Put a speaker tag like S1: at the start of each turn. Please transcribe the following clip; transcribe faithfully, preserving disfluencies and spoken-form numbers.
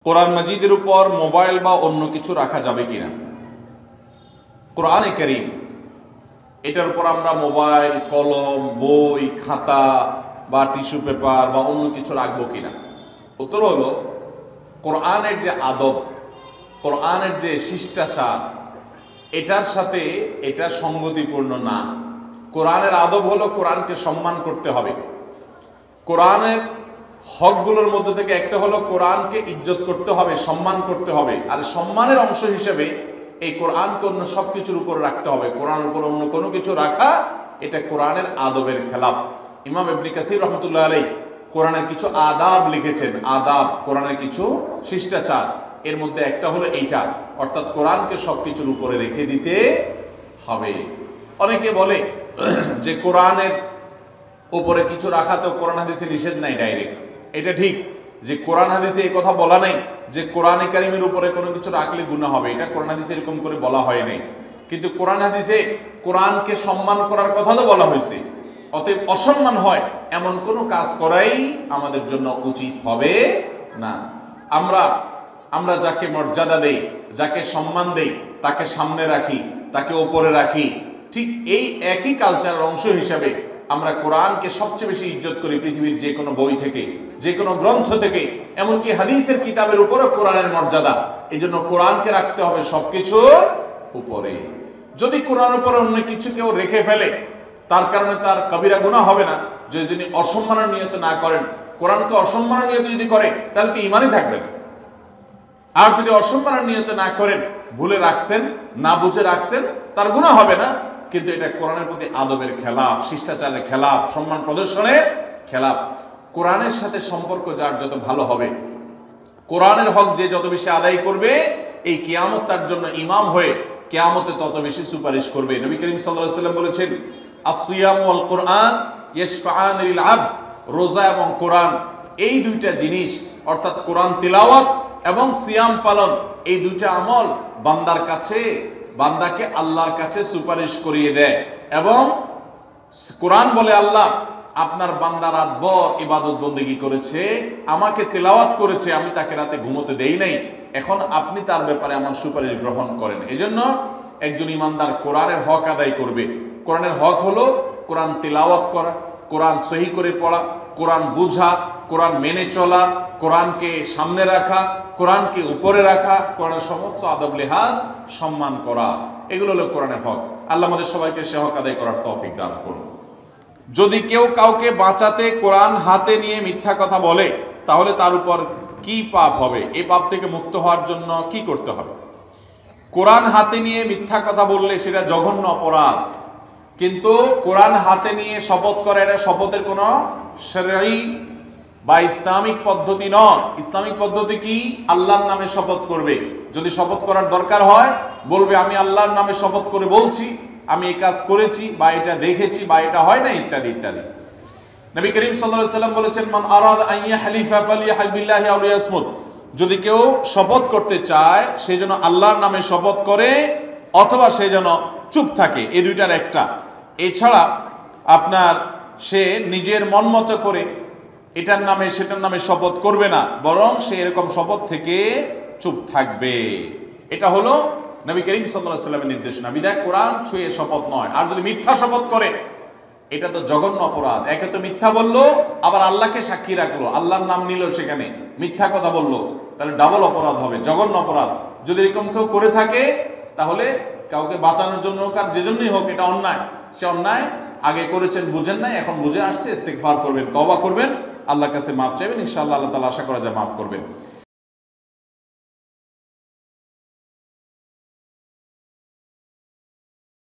S1: কোরআন মাজিদের উপর মোবাইল বা অন্য কিছু রাখা যাবে কিনা? কোরআনে কারীম এটার উপর আমরা মোবাইল, কলম, বই, খাতা বা টিস্যু পেপার বা অন্য কিছু রাখবো কিনা? উত্তর হলো, কোরআনের যে আদব, কোরআনের যে শিষ্টাচার, এটার সাথে এটা সঙ্গতিপূর্ণ না। কোরআনের আদব হলো কোরআনকে সম্মান করতে হবে। কোরআনের হকগুলোর মধ্যে থেকে একটা হলো কোরআনকে ইজ্জত করতে হবে, সম্মান করতে হবে। আর সম্মানের অংশ হিসেবে এই কোরআনকে অন্য সব কিছুর উপর রাখতে হবে। কোরআনের উপর অন্য কোনো কিছু রাখা এটা কোরআনের আদবের খেলাফ। ইমাম ইবনে কাসির রহমতুল্লাহ আলাইহি কোরআনের কিছু আদাব লিখেছেন। আদাব, কোরআনের কিছু শিষ্টাচার, এর মধ্যে একটা হলো এইটা, অর্থাৎ কোরআনকে সব কিছুর উপরে রেখে দিতে হবে। অনেকে বলে যে কোরআনের উপরে কিছু রাখা তো কোরআন হাদিসে নিষেধ নাই ডাইরেক্ট। এটা ঠিক যে কোরআন হাদিসে এই কথা বলা নাই যে কোরআনে কারিমের উপরে কোনো কিছু রাখলে গুনাহ হবে, এটা কোরআন হাদিসে এরকম করে বলা হয় নাই। কিন্তু কোরআন হাদিসে কোরআনকে সম্মান করার কথা তো বলা হয়েছে। অতএব অসম্মান হয় এমন কোনো কাজ করাই আমাদের জন্য উচিত হবে না। আমরা আমরা যাকে মর্যাদা দেই, যাকে সম্মান দেই, তাকে সামনে রাখি, তাকে উপরে রাখি। ঠিক এই একই কালচারের অংশ হিসাবে আমরা কোরআনকে সবচেয়ে বেশি ইজ্জত করি পৃথিবীর যে কোনো বই থেকে, যে কোনো গ্রন্থ থেকে, এমনকি হাদিসের কিতাবের উপরও কোরআনের মর্যাদা। এই জন্য কোরআনকে রাখতে হবে সবকিছুর উপরে। যদি কোরআনের উপরে অন্য কিছু কেউ রেখে ফেলে, তার কারণে তার কবিরা গুনাহ হবে না। যদি তিনি অসম্মানের নিয়ত না করেন, কোরআনকে অসম্মানের নিয়ত যদি করে, তাহলে তো ঈমানই থাকবে না। আর যদি অসম্মানের নিয়ত না করেন, ভুলে রাখছেন, না বুঝে রাখছেন, তার গুনাহ হবে না। কিন্তু এটা কোরআনের প্রতি আদবের খেলাফ, শিষ্টাচারের খেলাফ, সম্মান প্রদর্শনের খেলাফ। কোরআনের সাথে সম্পর্ক যার যত ভালো হবে, কোরআনের হক যে যত বেশি আদায় করবে, এই কিয়ামত তার জন্য ইমাম হয়ে কিয়ামতে তত বেশি সুপারিশ করবে। নবী করিম সাল্লাল্লাহু আলাইহি ওয়াসাল্লাম বলেছেন, আসিয়াম ওয়াল কোরআন ইয়াশফাআন লিল আবদ। রোজা এবং কোরআন এই দুইটা জিনিস, অর্থাৎ কোরআন তিলাওয়াত এবং সিয়াম পালন, এই দুইটা আমল বান্দার কাছে, বান্দাকে আল্লাহর কাছে সুপারিশ করিয়ে দেয়। এবং কোরআন বলে, আল্লাহ আপনার বান্দা রাতভর ইবাদত বন্দেগী করেছে, আমাকে তেলাওয়াত করেছে, আমি তাকে রাতে ঘুমোতে দেই নাই, এখন আপনি তার ব্যাপারে আমার সুপারিশ গ্রহণ করেন। এজন্য একজন ইমানদার কোরআনের হক আদায় করবে। কোরআনের হক হলো কোরআন তেলাওয়াত করা, কোরআন সহি করে পড়া, কোরআন বুঝা, কোরআন মেনে চলা, কোরআনকে সামনে রাখা, কোরআনকে উপরে রাখা, কোরআনের সমস্ত আদব লেহাজ সম্মান করা, এগুলো হলো কোরআনের হক। আল্লাহ আমাদের সবাইকে সে হক আদায় করার তৌফিক দান করুন। যদি কেউ কাউকে বাঁচাতে কোরআন হাতে নিয়ে মিথ্যা কথা বলে, তাহলে তার উপর কি পাপ হবে? এই পাপ থেকে মুক্ত হওয়ার জন্য কি করতে হবে? কোরআন হাতে নিয়ে মিথ্যা কথা বললে সেটা জঘন্য অপরাধ। কিন্তু কোরআন হাতে নিয়ে শপথ করা, এটা শপথের কোনো শরঈ বা ইসলামিক পদ্ধতি নয়। ইসলামিক পদ্ধতি কি? আল্লাহর নামে শপথ করবে। যদি শপথ করার দরকার হয়, বলবে আমি আল্লাহর নামে শপথ করে বলছি, আমি এই কাজ করেছি বা এটা দেখেছি বা এটা হয় না, ইত্যাদি ইত্যাদি। নবী করিম সাল্লাল্লাহু আলাইহি ওয়াসাল্লাম বলেছেন, মান আরাদা আন ইয়াহলিফা ফালিয়াহলিফ বিল্লাহি আও লিয়াসমুত। যদি কেউ শপথ করতে চায়, সে যেন আল্লাহর নামে শপথ করে অথবা সে যেন চুপ থাকে, এই দুইটার একটা। এছাড়া আপনার সে নিজের মন মতো করে এটার নামে সেটার নামে শপথ করবে না, বরং সে এরকম শপথ থেকে চুপ থাকবে। এটা হলো নবী করিম সাল্লাল্লাহু আলাইহি ওয়াসাল্লামের নির্দেশনা। বিধায় কোরআন ছুঁয়ে শপথ নয়। আর যদি মিথ্যা শপথ করে, এটা তো জঘন্য অপরাধ। একে তো মিথ্যা বললো, আবার আল্লাহকে সাক্ষী রাখলো, আল্লাহর নাম নিল, সেখানে মিথ্যা কথা বললো, তাহলে ডাবল অপরাধ হবে, জঘন্য অপরাধ। যদি এরকম কেউ করে থাকে, তাহলে কাউকে বাঁচানোর জন্য কাজ যে জন্যই হোক, এটা অন্যায়। সে অন্যায় আগে করেছেন, বুঝেন নাই, এখন বুঝে আসছে, ইস্তেগফার করবেন, তওবা করবেন, আল্লাহর কাছে মাফ চাইবেন, ইনশাআল্লাহ আল্লাহ তাআলা আশা করা যায় মাফ করবেন।